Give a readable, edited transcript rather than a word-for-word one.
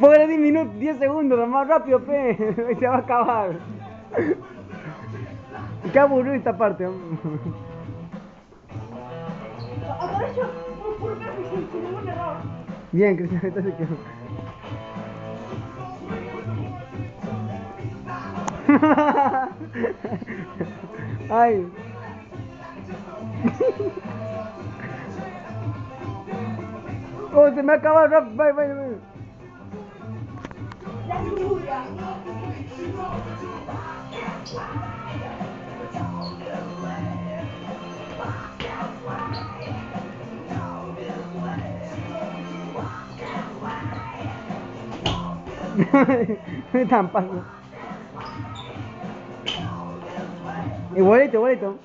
Pobre 10 minutos, 10 segundos, más rápido, pe. Se va a acabar. Qué aburrido esta parte. Apareció por ver que tenemos un error. Bien, Cristian, entonces quedó. Ay. Oh, se me acaba rápido. Bye, bye, bye. La lluvia. Me están pasando. Igualito, igualito.